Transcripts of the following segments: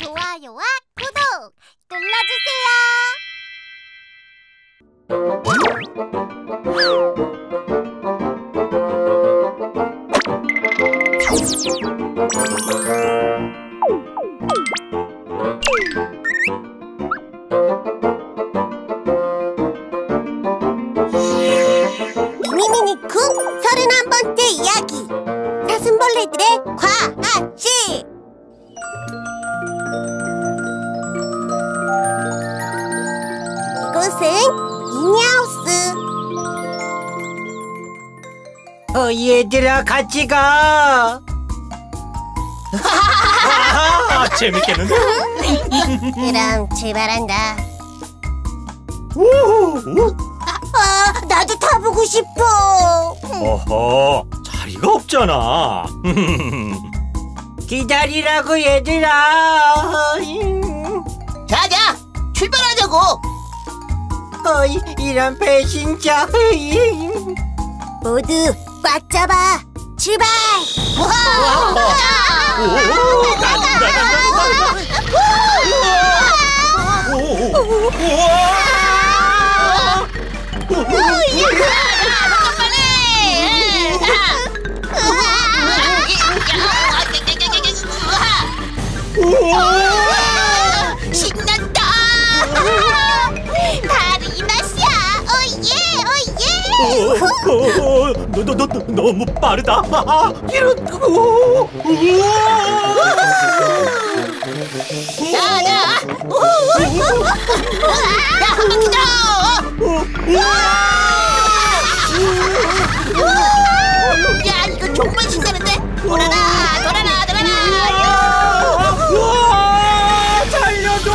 좋아요와 구독 눌러주세요. 미니니쿠 31번째 이야기, 사슴벌레들의 과학실. 이곳은 미니하우스. 얘들아, 같이 가. 재밌겠는데? 그럼 출발한다. 나도 타보고 싶어. 어허, 자리가 없잖아. 기다리라고, 얘들아. 자자, 출발하자고. 이런 배신자. 모두 꽉 잡아. 출발. 신난다. 바로 이 맛이야. 오예. 너 너무 빠르다. 이런. 자자. 야, 한번 기다려. 야, 이거 정말 신나는데. 돌아라. 살려줘.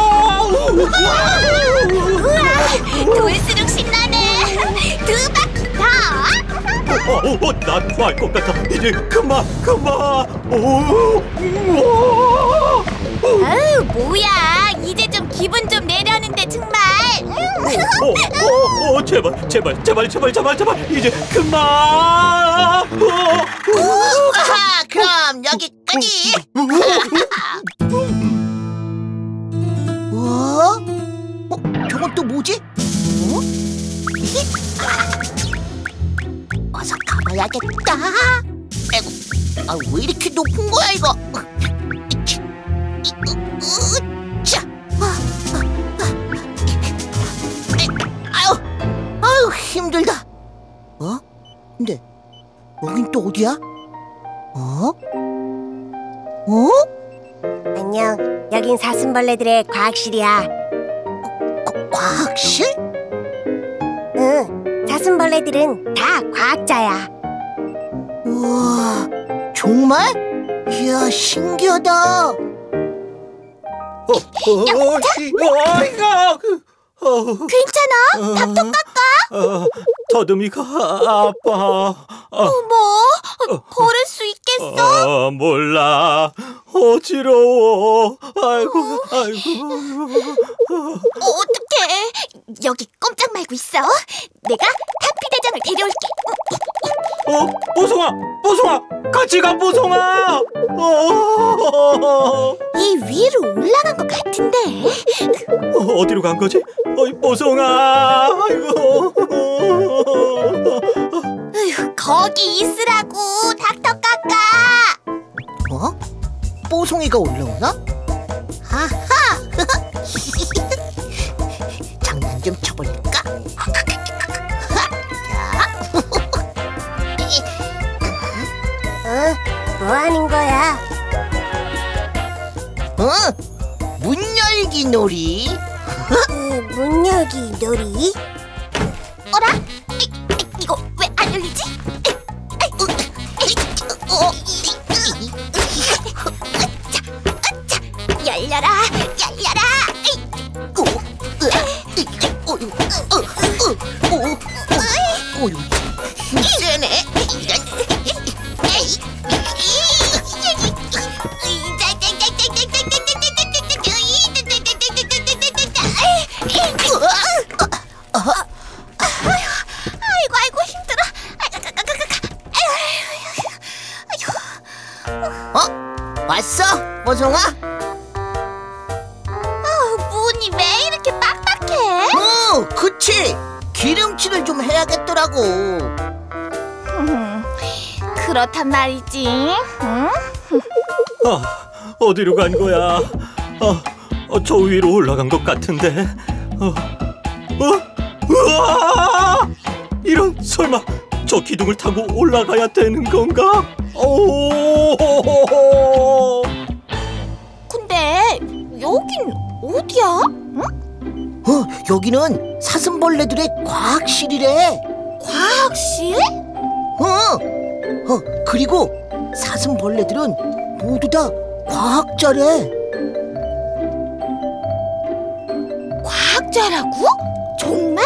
돌수록 신나네. 두 바퀴 더. 난 토할 것 같아. 이제 그만. 아유, 뭐야. 이제 좀 기분 좀 내려는데 정말. 제발. 이제 그만. 아하, 그럼 여기까지. 저건 또 뭐지? 어서 가봐야겠다. 아이고, 왜 이렇게 높은 거야 이거? 아유, 힘들다. 근데 여긴 또 어디야? 안녕. 여긴 사슴벌레들의 과학실이야. 과학실? 응. 사슴벌레들은 다 과학자야. 우와, 정말? 이야, 신기하다. 괜찮아? 밥통 깎아? 더듬이가 아파. 어머, 걸을 수 있겠어? 몰라. 어지러워. 아이고. 어떡해. 여기 꼼짝 말고 있어. 내가 타피 대장을 데려올게. 뽀송아, 같이 가, 뽀송아. 이 위로 올라간 것 같은데. 어디로 간 거지? 뽀송아. 아이고. 거기 있으라고, 닥터 깎아. 뽀송이가 올라오나? 하하! 장난 좀 쳐볼까? 뭐 하는 거야? 문 열기 놀이. 문 열기 놀이? 어라? 이거 왜 안 열리지? 열려라. 힘세네. 아이고 힘들어. 왔어, 뽀송아? 그치? 기름칠을 좀 해야겠더라고. 그렇단 말이지. 응? 어디로 간 거야? 저 위로 올라간 것 같은데. 우와! 이런, 설마 저 기둥을 타고 올라가야 되는 건가? 오! 근데 여긴 어디야? 응? 여기는 사슴벌레들의 과학실이래. 과학실? 그리고 사슴벌레들은 모두 다 과학자래. 과학자라고? 정말?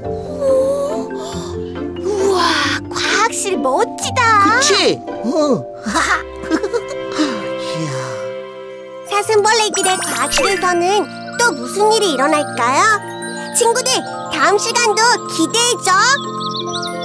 우와, 과학실 멋지다. 그치? 이야. 사슴벌레들의 과학실에서는 또 무슨 일이 일어날까요? 친구들, 다음 시간도 기대해줘.